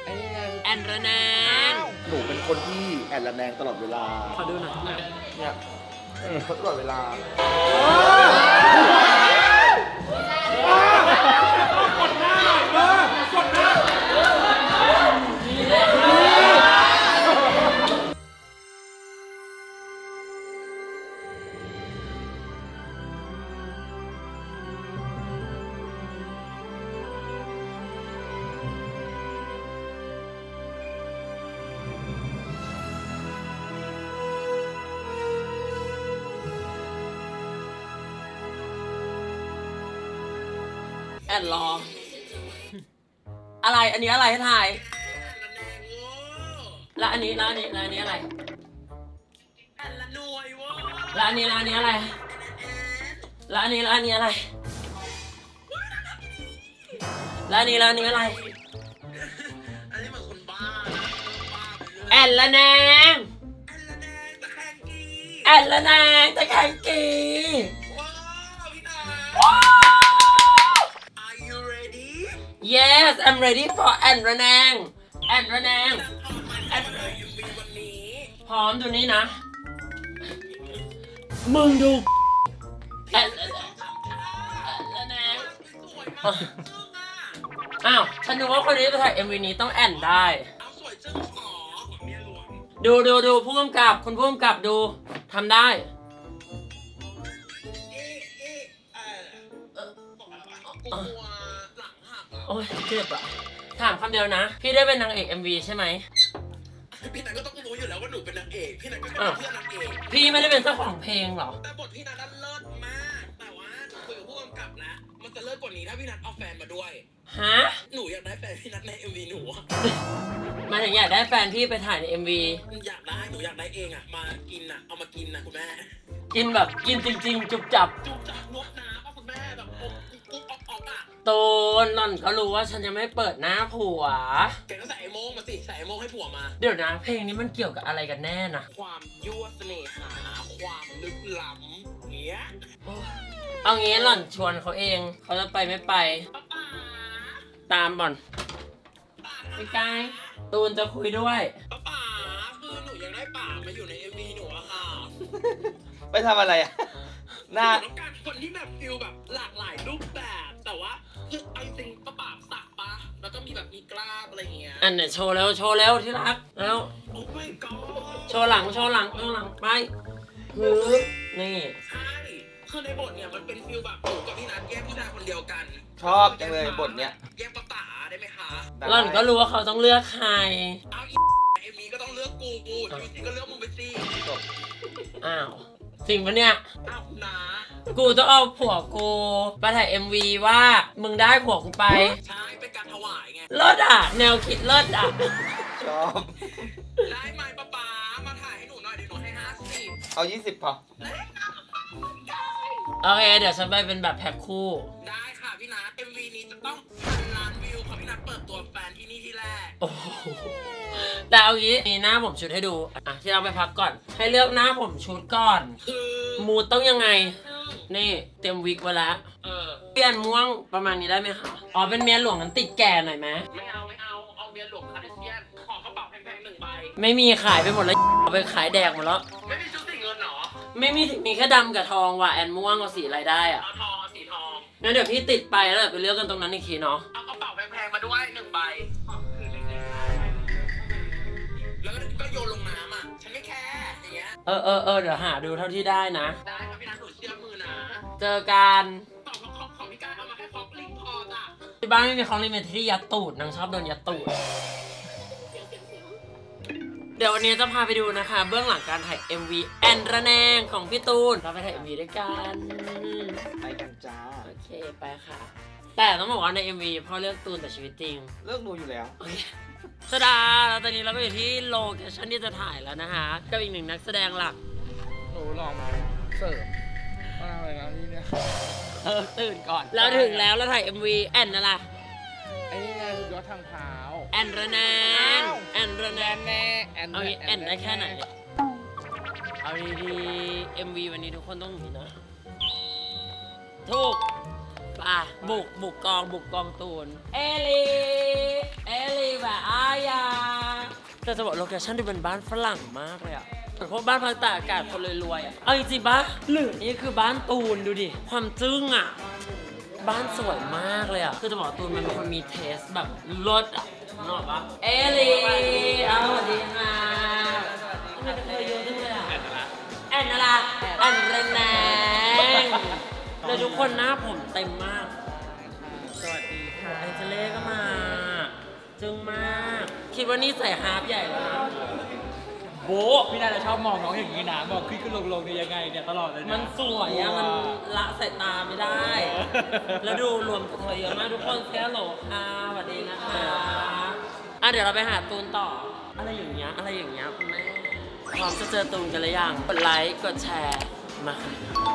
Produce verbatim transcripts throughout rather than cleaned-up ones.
แอนระแนงหนูเป็นคนที่แอนระแนงตลอดเวลาขอดูหน่อยเนี่ยตลอดเวลาแอนรออะไรอันนี้อะไรให้ทายแล้วอันนี้แล้วอันนี้แล้วอันนี้อะไรแอนละนวยวะแล้วอันนี้แล้วอันนี้อะไรแล้วอันนี้แล้วอันนี้อะไรแล้วอันนี้แล้วอันนี้อะไรอันนี้เหมือนคนบ้าแอนละแนงแอนละแนงตะแคงกีว้าว Yes I'm ready for แอนระแนงแอนระแนงแอนพร้อมดูนี่นะมึงดูแอนระแนงอ้าวฉันนึกว่าคนนี้จะถ่าย เอ็ม วี นี้ต้องแอนได้ดูดูดูผู้กำกับคนผู้กำกับดูทำได้โอ้ยเจ็บอะถามคำเดียวนะพี่ได้เป็นนางเอก เอ็ม วี ใช่ไหมพี่นัทก็ต้องรู้อยู่แล้วว่าหนูเป็นนางเอกพี่นัทก็เป็นเพื่อนนางเอกพี่ไม่ได้เป็นเจ้าของเพลงหรอแต่บทพี่นัทเลิศมากแต่ว่าคุยกับผู้กำกับแล้วมันจะเลิศกว่านี้ถ้าพี่นัทเอาแฟนมาด้วยฮะหนูอยากได้แฟนพี่นัทใน เอ็ม วี หนูมาถึงอยากได้แฟนพี่ไปถ่ายใน เอ็ม วีอยากได้หนูอยากได้เองอะมากินอะเอามากินนะคุณแม่กินแบบกินจริงๆจุบจับจุบจับนวดน้ำป่ะคุณแม่แบบกุ๊กกุ๊กออกออกอะตูนนนก็รู้ว่าฉันจะไม่เปิดหน้าผัวแกก็ใส่ไอโม่งมาสิใส่ไอโม่งให้ผัวมาเดี๋ยวนะเพลงนี้มันเกี่ยวกับอะไรกันแน่นะความยั่วเสน่หาความลึกล้ำเงี้ยเอางี้หล่อนชวนเขาเองเขาจะไปไม่ไปตามบ่อนไปไกลตูนจะคุยด้วยป้าป๋าคือหนูยังได้ป๋ามาอยู่ใน เอ็ม วี หนูอะค่ะไปทำอะไรอะหน้าต้องการคนที่แบบฟิลแบบหลากหลายรูปแบบแต่ว่าคือไอซิงป้าป๋าสักปะแล้วก็มีแบบมีกล้ามอะไรเงี้ยอันเนี่ยโชว์แล้วโชว์แล้วที่รักแล้วโอ้ my god โชว์หลังโชว์หลังโชว์หลังไปฮึบนี่ใช่คือในบทเนี่ยมันเป็นฟิลแบบหนูกับพี่นัทแยกผู้ชายคนเดียวกันชอบจังเลยบทเนี้ยแยกป้าป๋าได้ไหมคะหล่อนก็รู้ว่าเขาต้องเลือกใครเอาอีเอ็มวีก็ต้องเลือกกูยูซีก็เลือกมึงไปสิอ้าวจริงปะเนี่ยอ้าวนะกูต้องเอาผัวกูไปถ่าย เอ็ม วี ว่ามึงได้ผัวกูไปใช่เป็นการถวายไงเลิศอ่ะแนวคิดเลิศอ่ะชอบได้ไหมป้าป๋ามาถ่ายให้หนูหน่อยเดี๋ยวหนูให้ห้าสิบเอายี่สิบพอโอเคเดี๋ยวฉันไปเป็นแบบแพ็คคู่ได้ค่ะพี่นัท เอ็ม วี นี้จะต้องพันล้านวิวเพราะพี่นัทเปิดตัวแฟนที่นี่ที่แรกโอ้แต่เอางี้มีหน้าผมชุดให้ดูอ่ะที่เราไปพักก่อนให้เลือกหน้าผมชุดก่อนคือมูดต้องยังไงนี่เตรียมวิกไว้แล้วเปลี่ยนม่วงประมาณนี้ได้ไหมคะอ๋อเป็นเมียหลวงนั้นติดแก่หน่อยไหมไม่เอาไม่เอาเอาเมียหลวงคาริเซียนขอกระเป๋าแพงๆหนึ่งใบไม่มีขายไปหมดแล้วเอาไปขายแดกหมดแล้วไม่มีชุดสีเงินหรอไม่มีมีแค่ดำกับทองว่ะแอนม่วงเอาสีอะไรได้อ่ะเอาทองเอาสีทองงั้นเดี๋ยวพี่ติดไปแล้วไปเลือกกันตรงนั้นอีกทีเนาะเอากระเป๋าแพงๆมาด้วยหนึ่งใบแล้วก็โยนลงน้ำอ่ะฉันไม่แคร์อย่างเงี้ยเออเออเออเดี๋ยวหาดูเท่าที่ได้นะได้ครับพี่นัทหนูเชื่อมือนะเจอกันต่อของของพี่การเอามาแค่คอกลิงพอจ้ะที่บ้านไม่มีคอกลิงเป็นที่ยัดตูดนางชอบโดนยัดตูดเดี๋ยววันนี้จะพาไปดูนะคะเบื้องหลังการถ่าย เอ็ม วี แอนระแนงของพี่ตูนเราไปถ่าย เอ็ม วี ด้วยกันไปกันจ้าโอเคไปค่ะแต่ต้องบอกว่าใน เอ็ม วี พ่อเลือกตูนแต่ชีวิตจริงเลือกดูอยู่แล้วสดาแล้วตอนนี้เราก็อยู่ที่โลเคชั่นที่จะถ่ายแล้วนะคะกับอีกหนึ่งนักแสดงหลักหนูลองมาเสิร์ฟมาอะไรนะนี่เนี่ยเออตื่นก่อนเราถึงแล้วเราถ่าย เอ็ม วี แอนนั่นแหละไอ้นี่ไงยอดทางเท้าแอนระแนงแอนระแนงแน่แอนเอาแอนได้แค่ไหนเอาดีๆ เอ็ม วี วันนี้ทุกคนต้องมีนะถูกป่ะบุกบุกกองบุกกองตูนเอลีเอลีแบบอายแต่จะบอกโลเคชั่นดูเป็นบ้านฝรั่งมากเลยอะเหมือนพวกบ้านพักตากอากาศคนรวยๆอะเอาจริงๆปะหรือนี่คือบ้านตูนดูดิความจึ้งอะบ้านสวยมากเลยอะคือจะบอกตูนมันเป็นคนมีเทสแบบรสอะนึกออกปะเอลีเอาสวัสดีค่ะทำไมเธอเยอะจังเลยอะแอนอะไรแอนเรนแนงแล้วทุกคนหน้าผมเต็มมากสวัสดีค่ะไอเจเล่ก็มาจึงมากคิดว่านี่ใส่ฮาร์ปใหญ่แล้วนะโบพี่นาจะชอบมองน้องอย่างนี้นะมองขึ้นขึ้นลงลงเนี่ยยังไงเนี่ยตลอดเลยนะมันสวยอะมันละสายตาไม่ได้แล้วดูรวมกับเธอเยอะมากทุกคนแค่โหลค่ะสวัสดีนะคะอ่ะเดี๋ยวเราไปหาตูนต่ออะไรอย่างเงี้ยอะไรอย่างเงี้ยคุณแม่พร้อมจะเจอตูนกันหรือยังกดไลค์กดแชร์มาค่ะ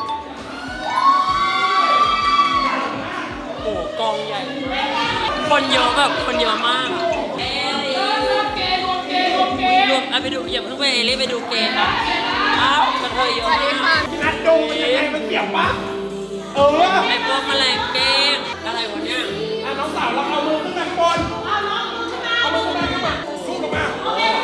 โอ้กองใหญ่คนเยอะแบบคนเยอะมากเอลี่รวมเอาไปดูอย่าเพิ่งไปเอลี่ไปดูเกมอ่ะอ้าวกระเทยเยอะมากนัดดูมันยังไงมันเสียบปะเออไอ้พวกแมลงเก้งอะไรวะเนี่ยอ่ะน้องสาวเราเอามือขึ้นมาบนเอาน้องขึ้นมาเอามือขึ้นมาขึ้นมาสู้ลงมา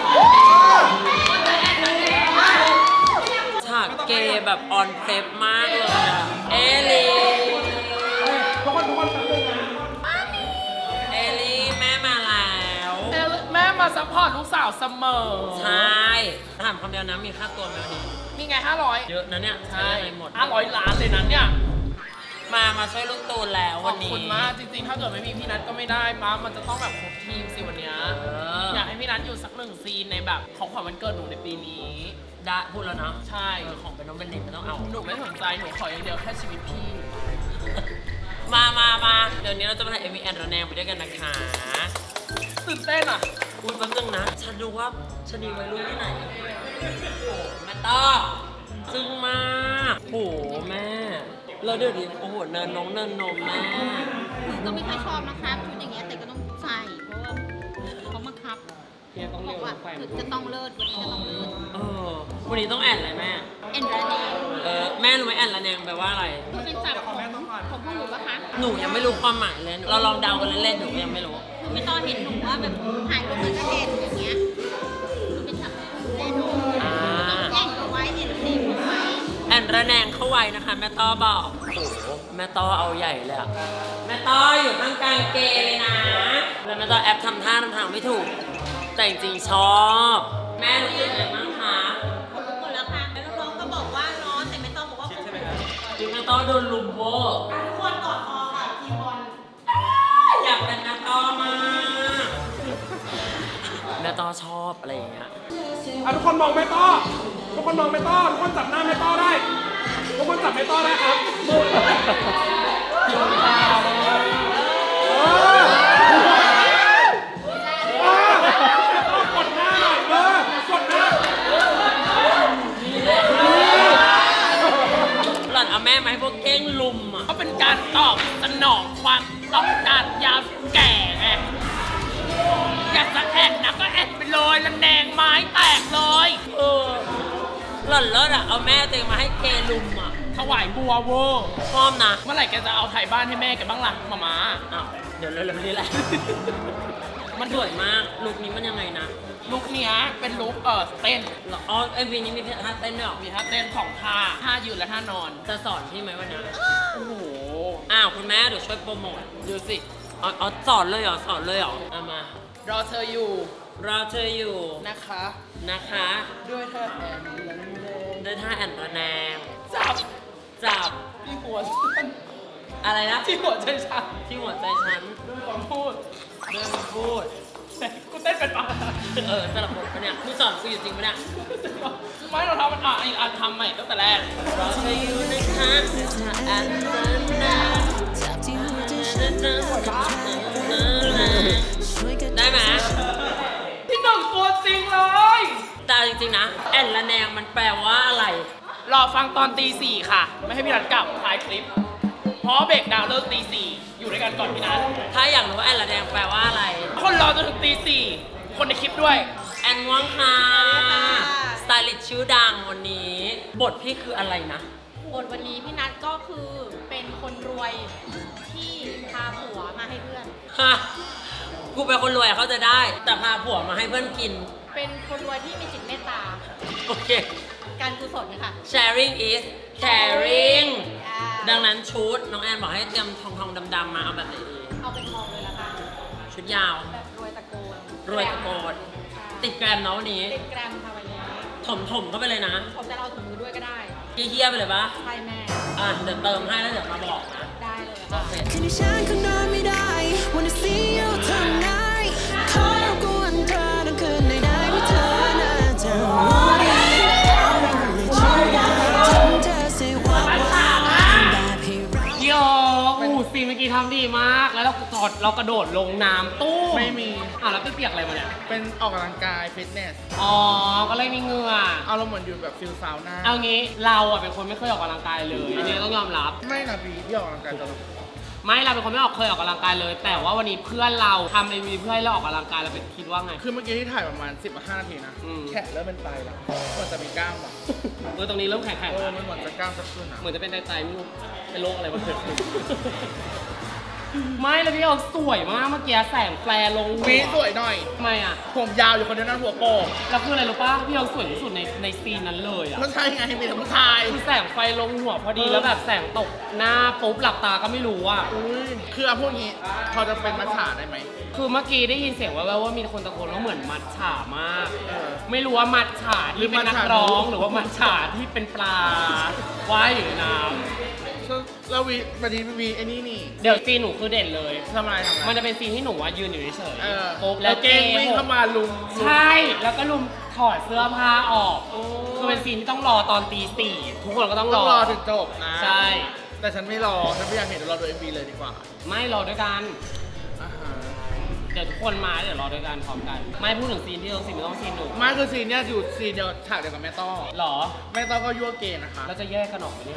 ฉากเกย์แบบออนเพลฟมากเลยอ่ะเอลี่ทุกคนทุกคนฟังด้วยนะเอลี่แม่มาแล้วแม่มาซัพพอร์ตลูกสาวเสมอใช่ถามคำเดียวนะมีค่าตัวไหมวันนี้มีไงห้าร้อยเยอะนะเนี่ยใช่หมดห้าร้อยล้านเลยนะเนี่ยมามาช่วยลูกตูนแล้ววันนี้ขอบคุณมากจริงๆถ้าเกิดไม่มีพี่นัทก็ไม่ได้มามันจะต้องแบบครบทีมสิวันนี้อยากให้พี่นัทอยู่สักหนึ่งซีนในแบบของขวัญวันเกิดหนูในปีนี้ได้พูดแล้วเนาะใช่ของเป็นน้องเป็นเด็กไม่ต้องเอาหนูไม่สนใจหนูขออย่างเดียวแค่ชีวิตพี่มามามาเดี๋ยวนี้เราจะมาถ่ายเอ็มวีแอนระแนงไปด้วยกันนะคะตื่นเต้นอ่ะอุ้ยแป๊บนึงนะฉันดูว่าชนีวัยรุ่นที่ไหนโอ้แม่ต้อซึ้งมากโอ้แม่เราเดี๋ยวนี้โอ้โหเนินน้องเนินนมแม่ก็ไม่ค่อยชอบนะครับชุดอย่างเงี้ยแต่ก็ต้องใส่เพราะว่าเขาบังคับบอกว่าจะต้องเลิศวันนี้จะต้องเลิศเออวันนี้ต้องแอนอะไรแม่แอนระแนงเออแม่รู้ไหมแอนระแนงแปลว่าอะไรมันเป็นศัพท์ของของพวกหนูปะคะหนูยังไม่รู้ความหมายเลยเราลองเดากันเล่นๆหนูยังไม่รู้คือไม่ตอนเห็นหนูว่าแบบถ่ายรูปกับกระเด็นอย่างเงี้ยมันเป็นศัพท์แน่นอนต้องแย่งเอาไว้เห็นเต็มเอาไว้แอนระแนงเข้าไว้นะคะแม่ต้อบอกโอ้โหแม่ต้อเอาใหญ่เลยอะแม่ต้ออยู่ข้างกลางเกเลยนะแล้วแม่ต้อแอปทำท่าทำทางไม่ถูกแต่จริงๆชอบแม่รู้สึกไงบ้างคะรู้หมดแล้วค่ะแล้วน้องก็บอกว่าร้อนแต่ไม่ต้องบอกว่าใช่ไหมคะจริงแม่ต้อโดนลุมโว้ทุกคนกอดคอค่ะทีบอลอยากเป็นแม่ต้อมากแม่ต้อชอบอะไรอย่างเงี้ยทุกคนมองแม่ต้อทุกคนมองแม่ต้อทุกคนจับหน้าแม่ต้อได้ทุกคนจับแม่ต้อได้ครับกดหน้าหน่อยเออกดหน้าหล่อนเอาแม่มาให้พวกเก้งลุมอ่ะก็เป็นการตอบสนองความต้องการยามแก่ไงอยากจะแอนนะก็แอนไปเลยแล้วแนงไม้แตกเลยเออหล่อนเลิศอ่ะเอาแม่ตัวเองมาให้เกลุมอ่ะถวายบัวเวอร์พร้อมนะเมื่อไหร่แกจะเอาถ่ายบ้านให้แม่แกบ้างล่ะมาม่าอ้าวเดี๋ยวเร็วๆนี้แหละมันสวยมากลุคนี้มันยังไงนะลุคนี้เป็นลุคเออเต้นอ๋อเอ็มวีนี้มีท่าเต้นด้วยหรอมีท่าเต้นสองท่าท่ายืนและท่านอนจะสอนพี่ไหมวันนี้โอ้โหอ้าวคุณแม่เดี๋ยวช่วยโปรโมทดูสิอ๋อสอนเลยเหรอสอนเลยเหรอเอามารอเธออยู่รอเธออยู่นะคะนะคะด้วยท่าแอนด้วยท่าแอนระแนงจับจับที่หัวฉันอะไรนะที่หัวใจฉันที่หัวใจฉันด้วยคำพูดด้วยคำพูดกูเต้นเป็นปะเออสลับบทปะเนี่ยมึงสอนกูอยู่จริงปะเนี่ยไม่เราทำมันอ่ะอีกอันทำใหม่ตั้งแต่แรกรอเธออยู่นะคะด้วยท่าแอนระแนงได้ไหมที่หนึ่งตัวจริงเลยแต่จริงๆนะแอนระแนงมันแปลว่าอะไรรอฟังตอนตีสี่ค่ะไม่ให้พี่นัทกลับท้ายคลิปเพราะเบรกดาวเลิกตีสี่อยู่ด้วยกันก่อนพี่นัทถ้าอยากรู้ว่าแอนระแนงแปลว่าอะไรคนรอจนถึงตีสี่คนในคลิปด้วยแอนม่วงค่ะสไตลิสต์ชื่อดังวันนี้บทพี่คืออะไรนะบทวันนี้พี่นัทก็คือเป็นคนรวยที่พาผัวมาให้เพื่อนฮะกูเป็นคนรวยเขาจะได้แต่พาผัวมาให้เพื่อนกินเเป็นคนรวยที่มีจิตเมตตาโอเคการกุศลค่ะ sharing is caring อ่าดังนั้นชุดน้องแอนบอกให้เตรียมทองทองดำๆมาเอาแบบไหนดีเอาเป็นทองเลยละกันชุดยาวแบบรวยตะโกนรวยตะโกนใช่ติดแกรมเนาะวันนี้ติดแกรมค่ะวันนี้ถมถมๆเข้าไปเลยนะผมจะเอาถุงมือด้วยก็ได้เฮี้ยๆไปเลยปะใช่แม่อ่ะเดี๋ยวเติมให้แล้วเดี๋ยวมาบอกนะได้เลยโอค่ะเคทีนี้ฉันคงนอนไม่ได้ Wanna see you tonight ขอรบกวนเธอทั้งคืนได้ไหมเธอน่าจะรู้ดีทำเธอเสียว่าแบบให้เราโยอูซีเมื่อกี้ทำดีมาก แล้วเราถอดเรากระโดดลงน้ำตู้มไม่มีอ่ะแล้วเปียกๆอะไรมาเนี่ยเป็นออกกำลังกายฟิตเนสอ๋อ ก็เลยมีเหงื่อเอาเราเหมือนอยู่แบบฟิลซาวน่าเอางี้เราอ่ะเป็นคนไม่เคยออกกำลังกายเลยอันนี้ต้องยอมรับไม่นะบีที่ออกกำลังกายตลอดไม่เราเป็นคนไม่ออกเคยออกกำลังกายเลย แต่ว่าวันนี้เพื่อนเราทำเอ็มวีเพื่อให้เราออกกำลังกายเราเป็นคิดว่าไงคือเมื่อกี้ที่ถ่ายประมาณสิบห้านาทีนะอืมแขนเริ่มเป็นไตแล้วเหมือนจะมีกล้ามว่ะเออตรงนี้เริ่มแข็งเอๆอแล้วมันเหมือนจะกล้ามจะขึ้นอ่ะเหมือนจะเป็นไตๆไม่รู้เป็นโรคอะไรมาเกิดขึ้น ไม่แล้วพี่เอาสวยมากเมื่อกี้แสงแฟร์ลงหัวีสวยหน่อยทำไมอ่ะผมยาวอยู่คนเดียวนั่นหัวโปกแล้วคืออะไรรู้ป่ะพี่เอาสวยที่สุดในในซีนนั้นเลยอ่ะก็ใช่ไงมีแต่ผู้ชายคือแสงไฟลงหัวพอดีแล้วแบบแสงตกหน้าปุ๊บหลับตาก็ไม่รู้อ่ะอุ้ยคือเอาพวกนี้พอจะเป็นมัจฉาได้ไหมคือเมื่อกี้ได้ยินเสียงแว่วๆว่ามีคนตะโกนว่าเหมือนมัดฉามากเออไม่รู้ว่ามัดฉาที่เป็นนักร้องหรือว่ามัดฉาที่เป็นปลาว่ายอยู่ในน้แล้ววีวันนี้วีไอ้นี่นี่ำเดี๋ยวซีนหนูคือเด่นเลยทำอะไรทำอะไรมันจะเป็นซีนที่หนูว่ายืนอยู่เฉยเออๆปุ๊บแล้วเก้งวิ่งเข้ามาลุมใช่ แล้วก็ลุมถอดเสื้อผ้าออก คือเป็นซีนที่ต้องรอตอนตีสี่ทุกคนก็ต้องรต้องอรอถึงจบนะใช่แต่ฉันไม่รอฉันไม่อยากเห็นเดี๋ยวรอดูเอ็มวีเลยดีกว่าไม่รอด้วยกันอ่าฮะเดี๋ยวทุกคนมาเดี๋ยวรอด้วยกันพร้อมกัน ไม่พูดถึงซีนที่ต้องซีนไม่ต้องซีนหนูไม่คือซีนเนี้ยอยู่ซีนเดียวฉากเดียวกับแม่ต้อหรอแม่ต้อก็ยั่วเกย์นะคะแล้วจะแยกกันออกไหมเนี่ย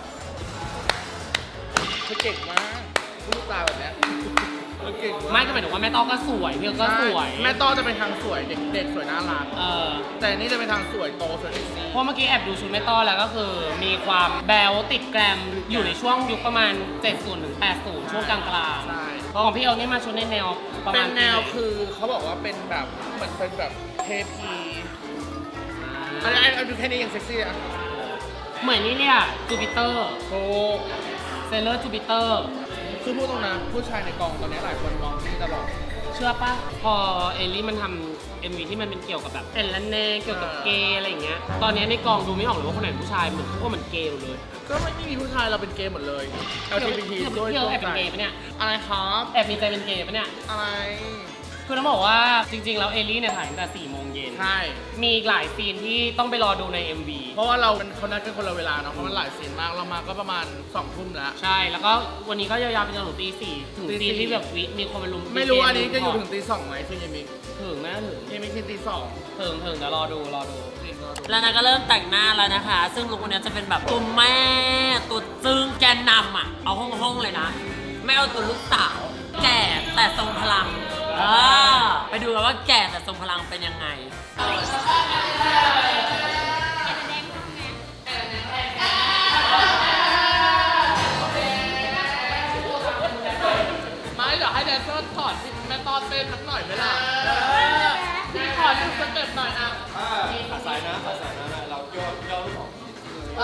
เธอเก่งมากพูดตาแบบเนี้ยเธอเก่งไม่ก็หมายถึงว่าแม่ต้อก็สวยพี่ก็สวยแม่ต้อจะเป็นทางสวยเด็กเด็กสวยน่ารักเออแต่นี่จะเป็นทางสวยโตสวยเซ็กซี่เพราะเมื่อกี้แอบดูชุดแม่ต้อแล้วก็คือ มีความแบลติดแกรมอยู่ในช่วงยุคประมาณ เจ็ดสิบถึงแปดสิบ ช่วงกลางๆใช่เพราะของพี่เอิญนี่มาชุดในแนวประเป็มาณนแนวไหคือเขาบอกว่าเป็นแบบเหมือนเป็นแบบเทพีอันนี้อันดูแค่นี้ยังเซ็กซี่อ่ะเหมือนนี่เนี่ยจูปิเตอร์โอ้เซเลอร์จูปิเตอร์คือพูดตรงนะผู้ชายในกองตอนนี้หลายคนมองนี่ตลอดเชื่อปะพอเอลลี่มันทำเอ็มวีที่มันเป็นเกี่ยวกับแบบเอ็นและแนเกี่ยวกับเกย์อะไรอย่างเงี้ย ตอนนี้ในกองดูไม่ออกเลยว่าคนไหนผู้ชายเหมือนพวกมันเกย์หมดเลยก็ไม่มีผู้ชายเราเป็นเกย์หมดเลย แอล จี บี ทีเที่ยวด้วยเที่ยวร่วแอบมเป็นใจเกย์ปะเนี่ยอะไรครับแอบมีใจเป็นเกย์ปะเนี่ยอะไรคือต้องบอกว่าจริงๆแล้วเอลลี่เนี่ยถ่ายตั้งแต่สี่โมงเย็นใช่มีอีกหลายซีนที่ต้องไปรอดูใน เอ็ม วีเพราะว่าเราเป็นคนนัดกันคนละเวลาเนาะ เพราะมันหลายซีนมาก เรามาก็ประมาณสองทุ่มแล้วใช่ แล้วก็วันนี้ก็ยาวๆไปจนถึงตีสี่ถึงตีสี่ซีนที่แบบวิมีคนมาลุมไม่รู้อันนี้จะอยู่ถึงตีสองไหมคือยังมีถึงนะถึงยังมีที่ตีสองถึงถึงเดี๋ยวรอดูรอดูจริงก็ดูแล้วนางก็เริ่มแต่งหน้าแล้วนะคะ ซึ่งลุควันนี้จะเป็นแบบตัวแม่ตัวจึ้งแกนนำอ่ะ เอาห้องๆเลยนะ ไม่เอาตัวลูกสาว แก่แต่ทรงพลังเออไปดูกันว่าแก่แต่ทรงพลังเป็นยังไงไม่เดี๋ยวให้แดนเซอร์ถอดที่แม่ต้อนเต้นสักหน่อยไหมล่ะถอดดูสเต็ปหน่อยอ่ะขาสายนะขาสายนะเราย่อย่อลูกศรเอ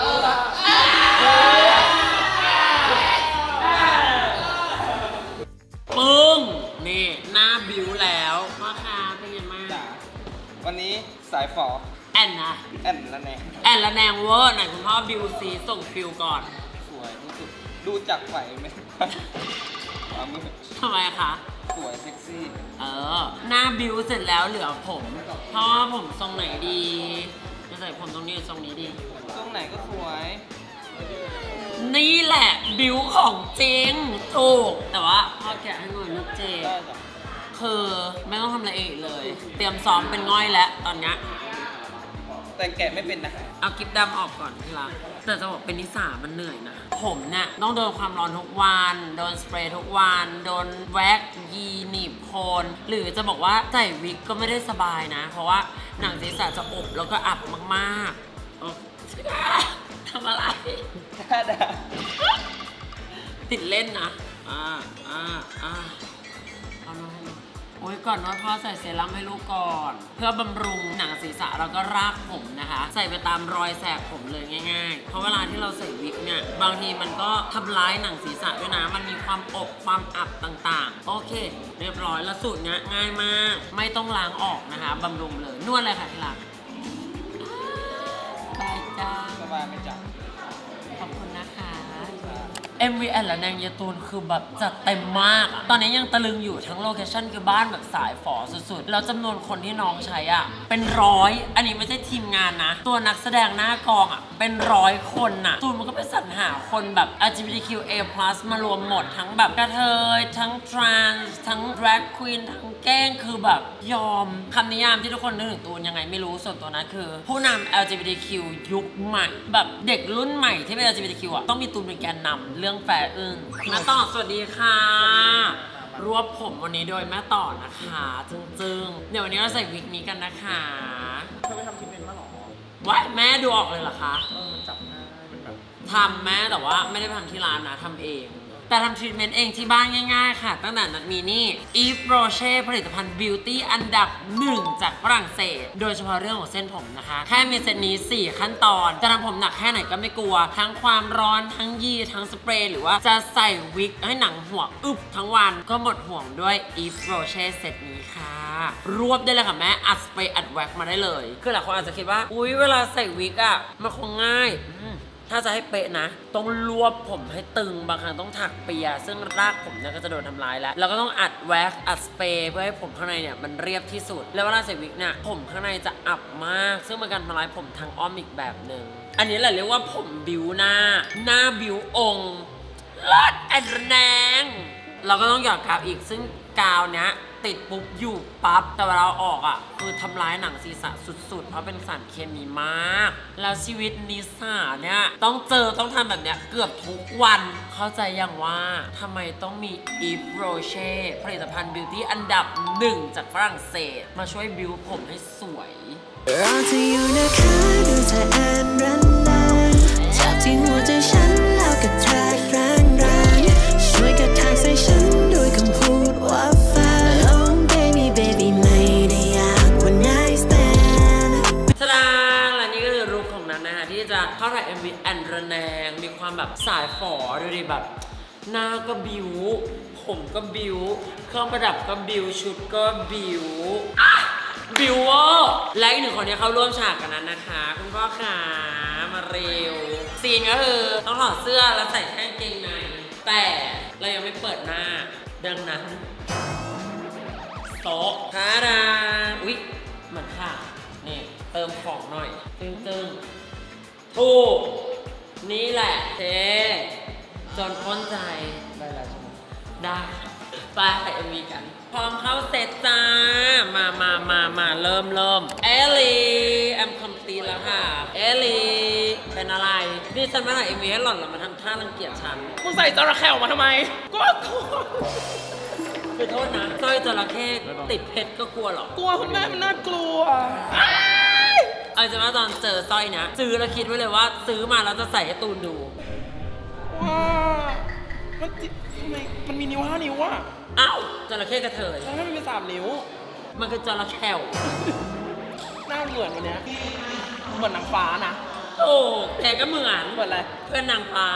อปึ้ง นี่หน้าบิวแล้วพ่อค้าเป็นยังไงบ้างวันนี้สายฝอแอนนะแอนละแนงแอนละแนงเวอร์ไหนคุณพ่อบิวซีส่งฟิลก่อนสวยที่สุดดูจากไฟไหมขวามือทำไมคะสวยเซ็กซี่เออ หน้าบิวเสร็จแล้วเหลือผมพ่อผมทรงไหนดีจะใส่ผมตรงนี้หรือทรงนี้ดีตรงไหนก็สวยนี่แหละบิวของจริง ถูก แต่ว่าพ่อแกะให้หน่อยลูกเจได้จ้ะคือไม่ต้องทำอะไรเองเลย เตรียมซ้อมเป็นง่อยแล้วตอนเนี้ยแต่แกะไม่เป็นนะเอากิ๊บดำออกก่อนทีละแต่จะบอกเป็นนิสามันเหนื่อยนะ ผมเนี่ยต้องโดนความร้อนทุกวัน โดนสเปรย์ทุกวัน โดนแว็กยีหนีบโคน หรือจะบอกว่าใส่วิกก็ไม่ได้สบายนะ เพราะว่าหนังศีรษะจะอบแล้วก็อับมากๆอ๋อทำอะไรได้ได้ติดเล่นนะ อ่า อ่า อ่าเอาหน่อยให้หน่อยโอ้ยก่อนนวดพ่อใส่เซรั่มให้ลูกก่อน เพื่อบำรุงหนังศีรษะแล้วก็รากผมนะคะ ใส่ไปตามรอยแสบผมเลยง่ายๆเพราะเวลาที่เราใส่วิกเนี่ยบางทีมันก็ทำร้ายหนังศีรษะด้วยนะมันมีความอบความอับต่างๆโอเคเรียบร้อยแล้วสูตรเนี้ยง่ายมากไม่ต้องล้างออกนะคะบำรุงเลยนวดเลยค่ะที่รักบายจ้าสบายไหมจ๊ะขอบคุณนะคะ เอ็ม วี แอนและแนงยาตูนคือแบบจัดเต็มมากอะตอนนี้ยังตะลึงอยู่ทั้งโลเคชั่นคือบ้านแบบสายฝอสุดๆแล้วจำนวนคนที่น้องใช้อ่ะเป็นร้อยอันนี้ไม่ใช่ทีมงานนะตัวนักแสดงหน้ากองอ่ะเป็นร้อยคนน่ะตูนมันก็ไปสรรหาคนแบบ แอล จี บี ที คิว เอ พลัส มารวมหมดทั้งแบบกระเทยทั้งทรานส์ทั้ง drag queen ทั้งแกล้งคือแบบยอมคำนิยามที่ทุกคนนึกถึงตูนยังไงไม่รู้ส่วนตัวนั้นคือผู้นำ แอล จี บี ที คิว ยุคใหม่แบบเด็กรุ่นใหม่ที่เป็น แอล จี บี ที คิว อ่ะต้องมีตูนเป็นแกนนำเรื่องแฟร์อึ้งแม่ต่อสวัสดีค่ะรวบผมวันนี้โดยแม่ต่อนะคะจึงๆเดี๋ยววันนี้เราใส่วิกนี้กันนะคะเธอไปทำทรีทเมนต์มาหรอว้ายแม่ดูออกเลยเหรอคะเออมันจับหน้ามันแบบทำแม่แต่ว่าไม่ได้ทำที่ร้านนะทำเองแต่ทำทรีทเมนต์เองที่บ้านง่ายๆค่ะตั้งแต่นั้นมีนี่ Yves Rocher ผลิตภัณฑ์บิวตี้อันดับหนึ่งจากฝรั่งเศสโดยเฉพาะเรื่องของเส้นผมนะคะแค่มีเซตนี้สี่ขั้นตอนจะทำผมหนักแค่ไหนก็ไม่กลัวทั้งความร้อนทั้งยีทั้งสเปรย์หรือว่าจะใส่วิกให้หนังหัวอึบทั้งวันก็หมดห่วงด้วย Yves Rocher เซตนี้ค่ะรวบได้เลยค่ะแม่อัดสเปรย์อัดแว็กมาได้เลยคือหลายคนอาจจะคิดว่าอุ๊ยเวลาใส่วิกอะมันคงง่ายถ้าจะให้เป๊ะนะต้องรวบผมให้ตึงบางครั้งต้องถักเปียซึ่งรากผมเนี่ยก็จะโดนทำลายแล้วแล้วก็ต้องอัดแว็กอัดสเปรย์เพื่อให้ผมข้างในเนี่ยมันเรียบที่สุดแล้วเวลาใส่วิกเนี่ยผมข้างในจะอับมากซึ่งเป็นการทำลายผมทางอ้อมอีกแบบหนึ่งอันนี้แหละเรียกว่าผมบิวหน้าหน้าบิวองค์เลิศแอนแนงเราก็ต้องหยอดกาวอีกซึ่งกาวเนี้ยติดปุ๊บอยู่ปั๊บแต่เวลาออกอ่ะคือทำร้ายหนังศีรษะสุดๆเพราะเป็นสารเคมีมากแล้วชีวิตนิสาเนี่ยต้องเจอต้องทำแบบเนี้ยเกือบทุกวันเข้าใจยังว่าทำไมต้องมี Yves Rocher ผลิตภัณฑ์บิวตี้อันดับหนึ่งจากฝรั่งเศสมาช่วยบิวผมให้สวยรอเธออยู่นะคะดูเธอแอนรันแรงจับที่หัวใจฉันแล้วก็แทรกแรงแรงช่วยกระแทกใส่ฉันด้วยคำพูดว่าแฟน Oh baby baby ไม่ได้อยากว่า nice stand ทะดาและนี่ก็คือรูปของนั้นนะคะที่จะเข้าถ่าย เอ็ม วี แอนระแนงมีความแบบสายฝอดูดิแบบหน้าก็บิวผมก็บิวเครื่องประดับก็บิวชุดก็บิวบิวเวอร์และอีกหนึ่งคนที่เขาร่วมฉากกันนั้นนะคะคุณพ่อขามาเร็วซีนก็คือต้องถอดเสื้อแล้วใส่แค่กางเกงในแต่เรายังไม่เปิดหน้าดังนั้นโต๊ะทาดาอุ๊ยเหมือนค่ะนี่เติมของหน่อยตึงตึงถูกนี่แหละเทจนพ้นใจได้แล้วใช่ไหมได้ไปถ่าย เอ็ม วี กันพร้อมเข้าเซตจ้ามามามามาเริ่มเริ่มเอลีแอมคอมพลีทแล้วค่ะเอลีเป็นอะไรนี่ฉันมาถ่าย เอ็ม วี ให้หล่อนหรอมาทำท่ารังเกียจฉันมึงใส่จระเข้ออกมาทำไมกลัวกลัวคือโทษนะสร้อยจระเข้ติดเพชรก็กลัวหรอกลัวคุณแม่มันน่ากลัวเอาจะว่าตอนเจอสร้อยนะซื้อแล้วคิดไว้เลยว่าซื้อมาแล้วจะใส่ให้ตูนดูว้ามันทำไมมันมีนิ้วห้านิ้วอะอ้าวจระเข้กระเทยแล้วมันมีสามนิ้วมันคือจระเข้หน้าเหมือนวันนี้เหมือนนางฟ้านะโอ้แต่ก็เหมือนเหมือนอะไรเพื่อนนางฟ้า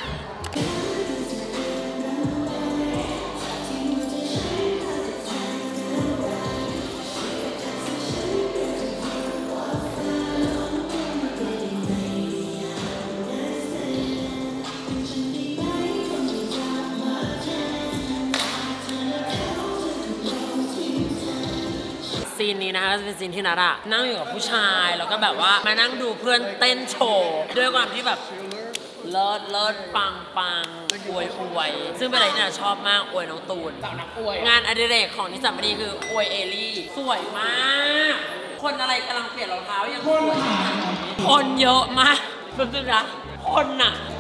ซีนนี้นะคะจะเป็นซีนที่นัดอะนั่งอยู่กับผู้ชายแล้วก็แบบว่ามานั่งดูเพื่อนเต้นโชว์ด้วยความที่แบบเลิศเลิศปังปังอวยอวยซึ่งเป็นอะไรที่น่าชอบมากอวยน้องตูนงานอดิเรกของนิสสัมมณีคืออวยเอลี่สวยมากคนอะไรกำลังเปลี่ยนรองเท้ายังสวยคนเยอะมากรู้สึกนะคนอะ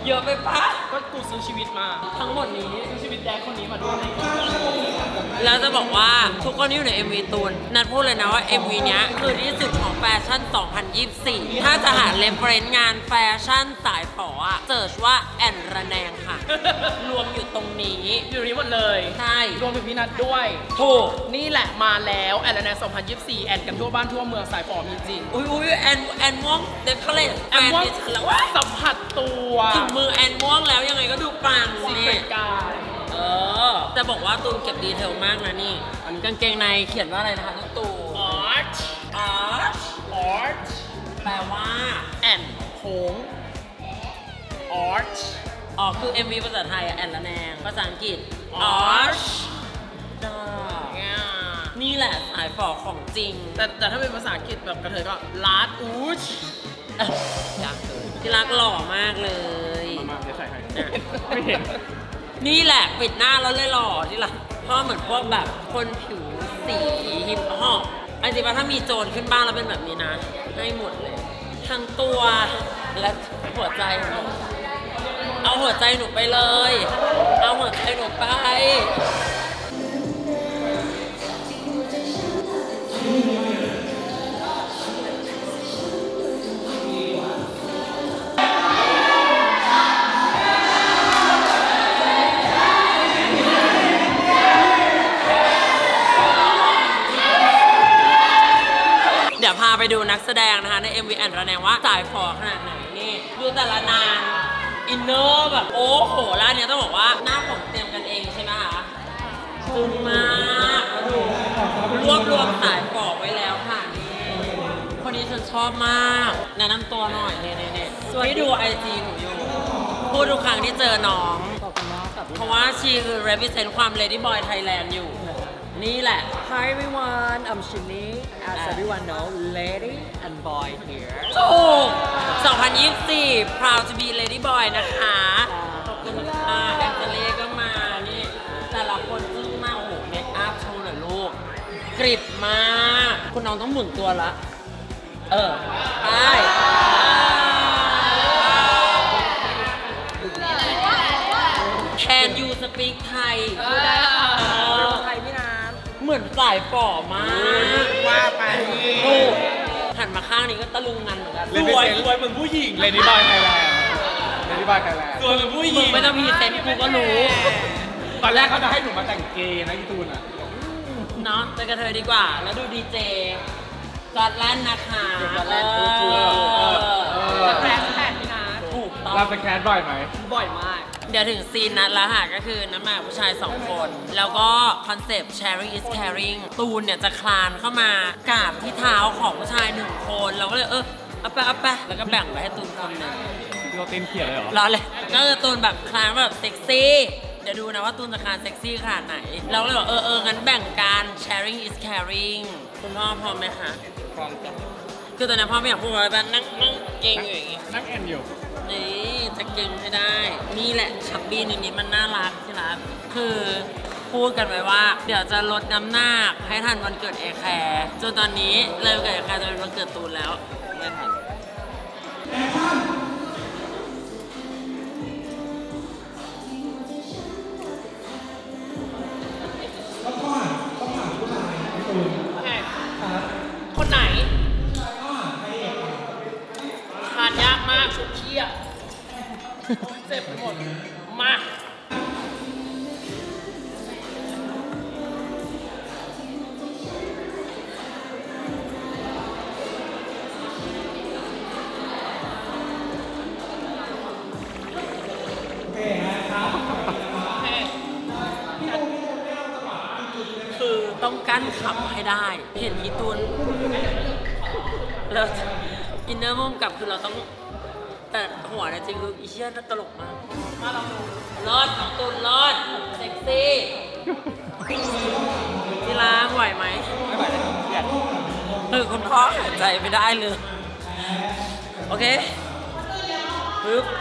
เยอะไปปะก็กูซื้อชีวิตมาทั้งหมดนี้ซื้อชีวิตแดงคนนี้มาด้วยแล้วจะบอกว่าทุกคนที่อยู่ใน เอ็ม วี ตูนนัดพูดเลยนะว่า เอ็ม วี เนี้ยคือที่สุดของแฟชั่น สองพันยี่สิบสี่ ถ้าจะหาเรฟเฟรนซ์งานแฟชั่นสายฝออะเสิร์ชว่าแอนระแนงค่ะ รวมอยู่ตรงนี้อยู่นี้หมดเลยใช่รวมถึงพี่นัทด้วยถูกนี่แหละมาแล้วแอนนาสองพันยี่สิบสี่แอนกันทั่วบ้านทั่วเมืองสายฝอมีจริงอุ้ยอุ้ยแอนแอนม่วงเด็กเขาเลยแอนม่วงดิฉันแล้วว่าสัมผัสตัวถึงมือแอนม่วงแล้วยังไงก็ดูปังสินี่เป็นการเออจะบอกว่าตูนเก็บดีเทลมากนะนี่กางเกงในเขียนว่าอะไรนะคะทุกตูออร์ชอาร์ชออร์ชแปลว่าแอนโค้งออร์ชอ๋อคือ เอ็ม วี ภาษาไทยอะแอนละแนงภาษาอังกฤษ Arch จ้านี่แหละสายฝอของจริงแต่แต่ถ้าเป็นภาษาอังกฤษแบบกระเทยก็ลาดอูชยากเกินที่รักหล่อมากเลยมาเดี๋ยวใส่ให้อ่ะไม่เห็นนี่แหละปิดหน้าแล้วเลยหล่อที่รักเพราะเหมือนพวกแบบคนผิวสีฮิปฮอปไอ้จริงๆถ้ามีโจรขึ้นบ้านแล้วเป็นแบบนี้นะให้หมดเลยทั้งตัวและหัวใจหนูเอาหัวใจหนูไปเลย เอาหัวใจหนูไป เดี๋ยวพาไปดูนักแสดงนะคะใน เอ็ม วี แอนระแนงว่าสายฝอขนาดไหนนี่ดูแต่ละนางอินเนอร์แบบโอ้โหร้านเนี้ยต้องบอกว่าหน้าผมเตรียมกันเองใช่ไหมคะซึ้งมากแล้วดูรวบรวมสายฝอไว้แล้วค่ะนี่คนนี้ฉันชอบมากแนะนำตัวหน่อยเนี่ยเนี่ยเนี่ยที่ดูไอจีหนูอยู่พูดทุกครั้งที่เจอน้องเพราะว่าชีคือ represent ความ Lady Boy Thailand อยู่นี่แหละ Hi everyone, I'm Shinny. As Ah. everyone know, lady and boy here. ถูกสองพันยี่สิบสี่ proud to be Lady Boy นะคะขอบคุณค่ะแอนเจเล่ก็มา นี่ แต่ละคนซึ่งมากโอ้โหเมคอัพโชว์หน่อยลูก กริบมาก คุณน้องต้องหมุนตัวละ เออ ไป Can you speak Thai พูดได้ค่ะไทยพี่น้เหมือนสายฝ่อมากว่าไปถูกหันมาข้างนี้ก็ตะลึงงันเหมือนกันสวยสวยเหมือนผู้หญิงเลดี้บอยไทยแลนด์เลดี้บอยไทยแลนด์สวยเหมือนผู้หญิมึงงไม่ต้องพรีเซนต์กูก็รู้ตอนแรกเขาจะให้หนูมาแต่งเกย์นะพี่ตูนอ่ะเนาะเป็นกระเทยดีกว่า แล้วดูดีเจจอร์ดแลนด์นะคะจอร์จแลนด์เอเออแฟนแฟนพี่นัทถูกต้องรับสแครบ่อยไหมบ่อยมากเดี๋ยวถึงซีนนัดแล้วค่ะ ก็คือน้ำหมากผู้ชายสองคน แล้วก็คอนเซปต์ sharing is caring ตูนเนี่ยจะคลานเข้ามากราบที่เท้าของผู้ชายหนึ่งคนเราก็เลยเออเอาไปเอาไปแล้วก็แบ่งไปให้ตูนคนหนึ่งเราเต้นเขียนเลยเหรอรอเลยก็คือตูนแบบคลานแบบเซ็กซี่ เดี๋ยวดูนะว่าตูนจะคลานเซ็กซี่ขนาดไหน เราก็เลยบอกเออเอองั้นแบ่งกัน sharing is caring คุณพ่อพร้อมไหมคะพร้อมจ้ะคือตอนนี้พ่อไม่อยากพูดอะไรแบบนั่งนั่งเก่งอยู่อย่างงี้นั่งแอนอยู่นี่จะเก่งให้ได้ นี่แหละชับบี้นิดนี้มันน่ารักที่รักคือพูดกันไว้ว่า เดี๋ยวจะลดน้ำหนักให้ทันวันเกิดเอแคร์จนตอนนี้เลยวันเกิดเอแคร์จะเป็นวันเกิดตูนแล้วไม่ทันคนไหนทานยากมากชุบเชี่ยเจ็บไปหมด มาคือต้องกั้นขำให้ได้ เห็นอีตูนแล้วอินเนอร์มุ่งกลับคือเราต้องแต่หัวเนี่ยจริงคืออีเชี่ยตลกมากมาลองดูรอดน้องตูนรอดเซ็กซี่ที่ล้างไหวไหมไม่ไหวเลยเครียดเออคุณพ่อหายใจไม่ได้เลย โอเคปึ๊บ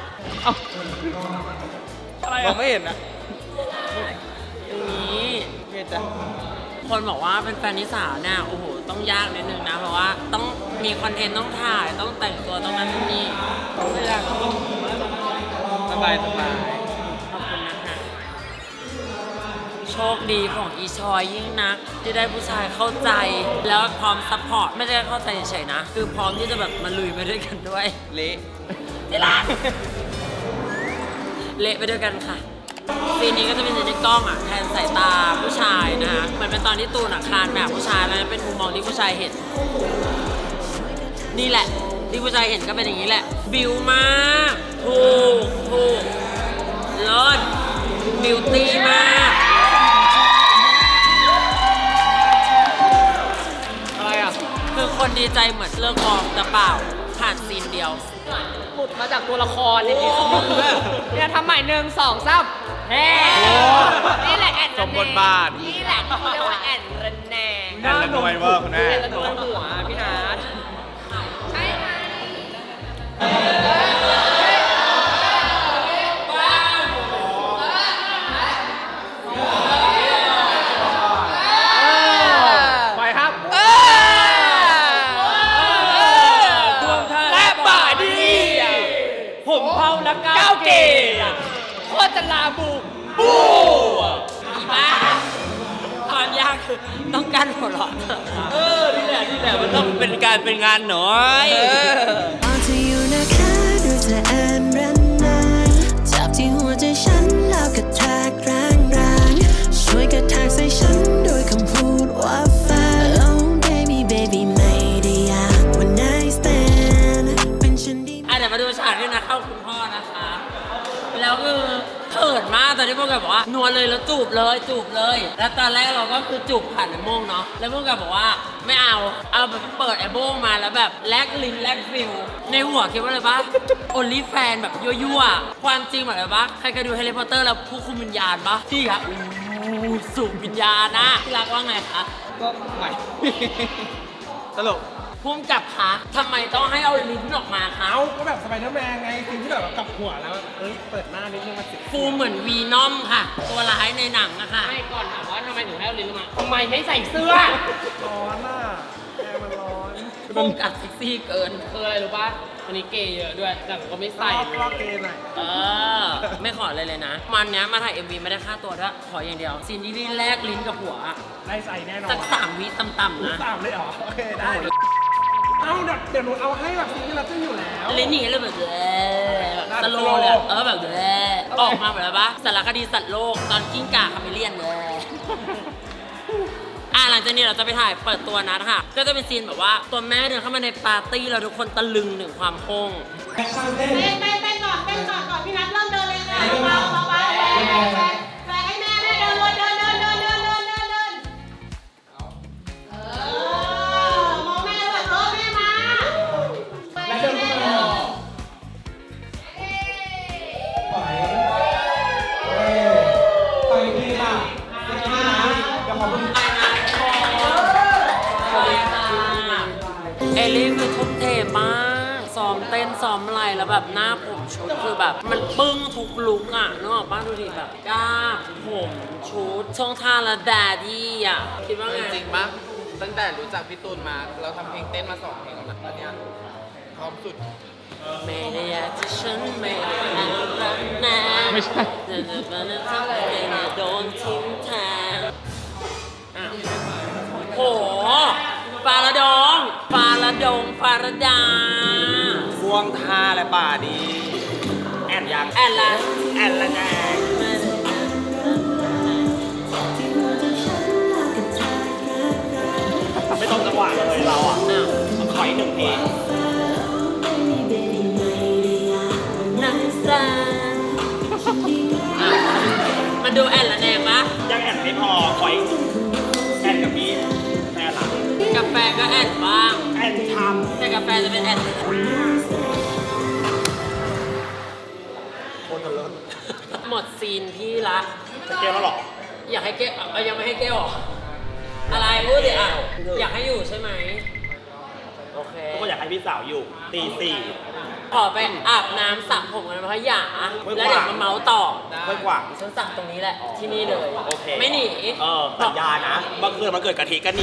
อะไรมองไม่เห็นอ่ะอย่างนี้เห็นจ้ะคนบอกว่าเป็นแฟนนิสาเนี่ยโอ้โหต้องยากนิดนึงนะเพราะว่าต้องมีคอนเทนต์ต้องถ่ายต้องแต่งตัวต้องนั้นนี่ไม่ยากบายสบายขอบคุณนะคะโชคดีของอีชอยยิ่งนักที่ได้ผู้ชายเข้าใจแล้วพร้อมซัพพอร์ตไม่ได้เข้าใจเฉยๆนะ คือพร้อมที่จะแบบมาลุยไปด้วยกันด้วยเละเวลาเละไปด้วยกันค่ะซีนนี้ก็จะเป็นซีนที่กล้องอ่ะแทนสายตาผู้ชายนะคะเหมือนเป็นตอนที่ตูนอ่ะคานแบบผู้ชายแล้วเป็นมุมมองที่ผู้ชายเห็นนี่แหละที่ผู้ชายเห็นก็เป็นอย่างนี้แหละบิวมากถูกถูกเลิศบิวตี้มากอะไรอ่ะคือคนดีใจเหมือนเลิกกองแต่เปล่าผ่านซีนเดียวหลุดมาจากตัวละครนี่เนี่ยทำใหม่หนึ่งสองสามเฮ้นี่แหละแอนสมบทบาทนี่แหละเขาเรียกว่าแอนระแนงแอนละนวยเวอร์คุณแม่แอนละนวยหัวพี่นัทใช่ไหมไปครับผมเผาและก้าวเกย์โคตรจะลาบูบูอีบ้าความยากคือต้องการหัวเราะเออนี่แหละนี่แหละมันต้องเป็นการเป็นงานหน่อยตอนที่อยู่นะคะดูเธอแอนรันนานจับที่หัวใจฉันแล้วกระแทกแรงๆช่วยกระแทกใส่ฉันด้วยคำพูดว่าแฟน Oh baby baby ไม่ได้อยาก one night stand เป็นฉันดีอ่ะเดี๋ยวมาดูฉากที่นะเข้าคุณพ่อนะคะแล้วคือเขินมากตอนที่พวกแกบอกว่านวลเลยแล้วจูบเลยจูบเลยแล้วตอนแรกเราก็คือจูบผ่านไอ้โม่งเนาะแล้วพวกแกบอกว่าไม่เอาเอาแบบเปิดไอ้โม่งมาแล้วแบบแลกลิ้นแลกฟิลในหัวคิดว่าอะไรปะโอลี่แฟนแบบยั่วๆความจริงแบบอะไรปะใครเคยดูแฮร์รี่พอตเตอร์แล้วผู้คุมวิญญาณปะที่อะอู้สูบวิญญาณนะที่รักว่าไงคะก็ใหม่ตลกพุ่มกับคะทำไมต้องให้เอาลิ้นออกมาคะเอาก็แบบสไปเดอร์แมนไงซีนที่แบบกลับหัวแล้วเอ้ยเปิดหน้านิดนึงมาสิฟูเหมือนวีนอมค่ะตัวร้ายในหนังนะคะให้ก่อนถามว่าทำไมถึงให้เอาลิ้นออกมาทำไมไม่ใส่เสื้อร้อนอ่ะแอร์มันร้อนพุ่มกับเซ็กซี่เกินคืออะไรรู้ป่ะวันนี้เกย์เยอะด้วยแต่ก็ไม่ใส่ก็เกย์หน่อยเออไม่ขอเลยเลยนะมันเนี้ยมาถ่าย เอ็ม วี ไม่ได้ค่าตัวด้วยขออย่างเดียวซีนที่แลกลิ้นกับหัวได้ใส่แน่นอนสักสามวิต่ำๆนะสามเลยเหรอโอเคได้เอาเดี๋ยวเดี๋ยวหนูเอาให้แบบซีนที่เราจะอยู่แล้วลิ้นหนีเลยแบบเออสโลว์เลยเออแบบเออออกมาแบบอะไรปะสารคดีสัตว์โลกตอนกิ้งก่าคาเมเลียนเลยอ่ะหลังจากนี้เราจะไปถ่ายเปิดตัวนัดค่ะก็จะเป็นซีนแบบว่าตัวแม่เดินเข้ามาในปาร์ตี้เราทุกคนตะลึงถึงความโค้งเต้นเต้นเต้นเต้นก่อนเต้นก่อนก่อนพี่นัทเริ่มเดินเลยค่ะเบาเบาเบาแรงแรงแรงแรงให้แม่แม่เดินเลยเดินเดินเดินเดินเดินเดินเดินเออมองแม่เลยเออแม่มาแล้วเดินเข้ามาไปไปดีค่ะไปดีนะอย่าขอบคุณเอลี่คือทุ่มเทมากซ้อมเต้นซ้อมอะไรแล้วแบบหน้าผมชุดคือแบบมันปึ้งทุกลุกอ่ะนึกออกป่ะดูดิแบบกล้าผมชุดช่องท่าและแดดดี้อ่ะคิดว่าไงจริงปะตั้งแต่รู้จักพี่ตูนมาเราทำเพลงเต้นมาสองเพลงแล้วนะเนี่ยพร้อมสุดไม่ได้อยากจะฉันไม่ได้รักนะไม่ใช่แต่มันทำให้เราโดนทิ้งแทนโหฟาราดงฟาราดงฟาราดาพ่วงท่าและป่าดีแอนยังแอนละแอนละแดงไม่ต้องจังหวะเลยเราอ่ะขออีกหนึ่งทีนักแสดงมาดูแอนละแดงปะยังแอนไม่พอขออีกแอนกับพี่แอนหลังกาแฟก็แอนบ้างแอนทำแต่กาแฟจะเป็นแอนโคตรเลิศหมดซีนพี่ละจะเกลแล้วหรออยากให้เกลยังไม่ให้เกลหรออะไรพูดดิอ่ะอยากให้อยู่ใช่ไหมโอเคก็อยากให้พี่สาวอยู่ตีสี่ขอไปอาบน้ำสระผมกันเพราะหยาแล้วเดี๋ยวมาเมาส์ต่อไม่กว่าฉันสั่งตรงนี้แหละที่นี่เลยโอเคไม่หนีเออสัญญานะเมื่อคืนมันเกิดกะทิก็หนี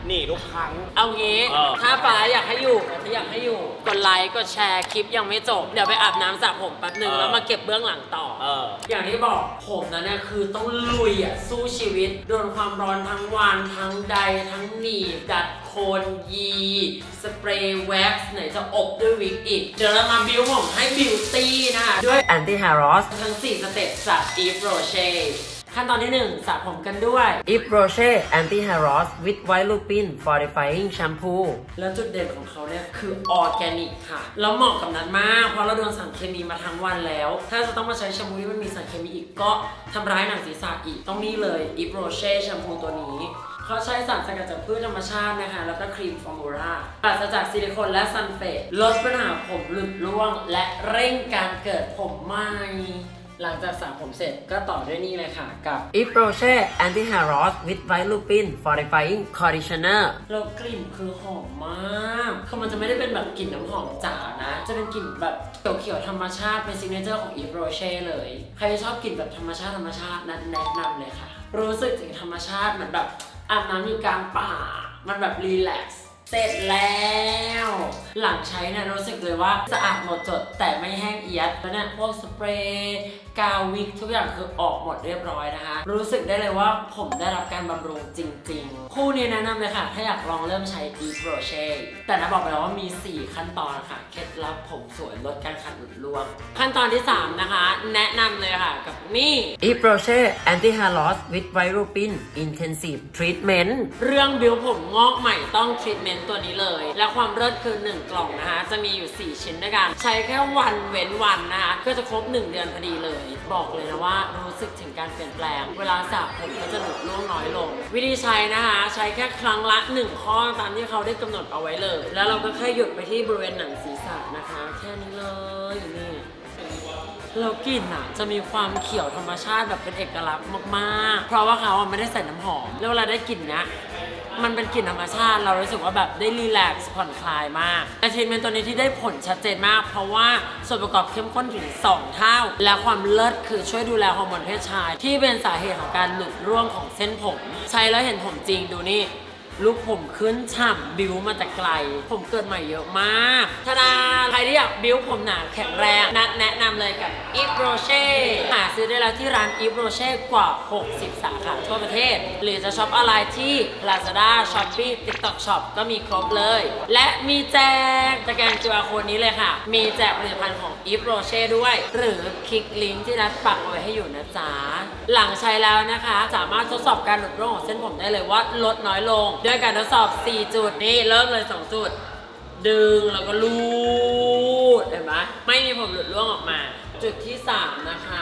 หนีทุกครั้งเอางี้เออถ้าฟ้าอยากให้อยู่ถ้าอยากให้อยู่กดไลค์กดแชร์คลิปยังไม่จบเดี๋ยวไปอาบน้ำสระผมแป๊บนึงแล้วมาเก็บเบื้องหลังต่อเอออย่างที่บอกผมนั้นเนี่ยคือต้องลุยอ่ะสู้ชีวิตโดนความร้อนทั้งวันทั้งใดทั้งหนีบดัดโคนยีสเปรย์แว็กซ์ไหนจะอบด้วยวิกอีกเดี๋ยวเรามาบิวผมให้บิวตี้นะคะด้วย Anti Hair Loss ทั้งสี่สเต็ปจาก Yves Rocher ขั้นตอนที่หนึ่งสระผมกันด้วย Yves Rocher Anti Hair Loss with White Lupin Fortifying Shampoo แล้วจุดเด่นของเขาเนี่ยคือออร์แกนิกค่ะแล้วเหมาะกับนั้นมากเพราะเราโดนสารเคมีมาทั้งวันแล้วถ้าจะต้องมาใช้แชมพูที่มันมีสารเคมีอีกก็ทำร้ายหนังศีรษะอีกต้องนี่เลย Yves Rocher แชมพูตัวนี้เขาใช้สารสกัดจากพืชธรรมชาตินะคะแล้วก็ครีมฟอร์มูล่าปราศจากซิลิโคนและซัลเฟตลดปัญหาผมหลุดร่วงและเร่งการเกิดผมใหม่หลังจากสระผมเสร็จก็ต่อด้วยนี่เลยค่ะกับ Yves Rocher Anti Hair Loss with White Lupin Fortifying Conditioner แล้วกลิ่นคือหอมมากคือมันจะไม่ได้เป็นแบบกลิ่นน้ำหอมจ๋านะจะเป็นกลิ่นแบบเขียวๆธรรมชาติเป็นซิกเนเจอร์ของ Yves Rocher เลยใครชอบกลิ่นแบบธรรมชาติธรรมชาตินั้นแนะนำเลยค่ะรู้สึกถึงธรรมชาติเหมือนแบบอาบน้ำอยู่กลางป่ามันแบบรีแลกซ์เสร็จแล้วหลังใช้เนี่ยรู้สึกเลยว่าสะอาดหมดจดแต่ไม่แห้งเอียดแล้วเนี่ยพวกสเปรย์กาววิกทุกอย่างคือออกหมดเรียบร้อยนะคะรู้สึกได้เลยว่าผมได้รับการบำรุงจริงๆคู่นี้แนะนำเลยค่ะถ้าอยากลองเริ่มใช้ Yves Rocher แต่นะบอกไปแล้วว่ามีสี่ขั้นตอนค่ะเคล็ดลับผมสวยลดการขัดหลุดร่วงขั้นตอนที่สามนะคะแนะนำเลยค่ะกับนี่ Yves Rocher Anti Hair Loss with White Lupin Intensive Treatment เรื่องบิวผมงอกใหม่ต้อง treatment ตัวนี้เลยและความเลิศคือหนึ่งกล่องนะคะจะมีอยู่สี่ชิ้นด้วยกันใช้แค่วันเว้นวันนะคะก็จะครบหนึ่งเดือนพอดีเลยบอกเลยนะว่ารู้สึกถึงการเปลี่ยนแปลงเวลาสระผมก็จะหลุดร่วงน้อยลงวิธีใช้นะคะใช้แค่ครั้งละหนึ่งข้อตามที่เขาได้กำหนดเอาไว้เลยแล้วเราก็แค่หยุดไปที่บริเวณหนังศีรษะนะคะแค่นี้เลยนี่แล้วกลิ่นอ่ะจะมีความเขียวธรรมชาติแบบเป็นเอกลักษณ์มากๆเพราะว่าเขาไม่ได้ใส่น้ำหอมแล้วเวลาได้กลิ่นเนี้ยมันเป็นกลิ่นธรรมชาติเรารู้สึกว่าแบบได้รีแลกซ์ผ่อนคลายมากแต่ทรีทเมนต์ตัวนี้ที่ได้ผลชัดเจนมากเพราะว่าส่วนประกอบเข้มข้นถึงสองเท่าและความเลิศคือช่วยดูแลฮอร์โมนเพศชายที่เป็นสาเหตุของการหลุดร่วงของเส้นผมใช้แล้วเห็นผมจริงดูนี่ลูกผมขึ้นฉ่ำบิ้วมาแต่ไกลผมเกิดใหม่เยอะมากทาดาใครที่อยากบิ้วผมหนาแข็งแรงนัดแนะนำเลยกับ Yves Rocher หาซื้อได้แล้วที่ร้าน Yves Rocher กว่าหกสิบสาขาทั่วประเทศหรือจะช็อปออนไลน์ที่ Lazada Shopee TikTok Shop ก็มีครบเลยและมีแจกสแกน คิว อาร์ Code นี้เลยค่ะมีแจกผลิตภัณฑ์ของ Yves Rocher ด้วยหรือคลิกลิงก์ที่นัดปักเอาไว้ให้อยู่นะจ๊ะหลังใช้แล้วนะคะสามารถทดสอบการหลุดร่วงของเส้นผมได้เลยว่าลดน้อยลงด้วยการทดสอบสี่จุดนี่เริ่มเลยสองจุดดึงแล้วก็ลูดเห็นไหมไม่มีผมหลุดร่วงออกมาจุดที่สามนะคะ